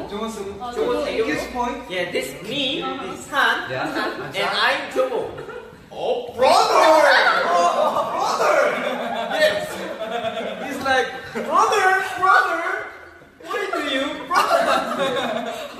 His point. Yeah, this me is Han, Yeah. and I'm Jomo. Oh, brother! Brother! Yes. He's like, brother! What do you, brother?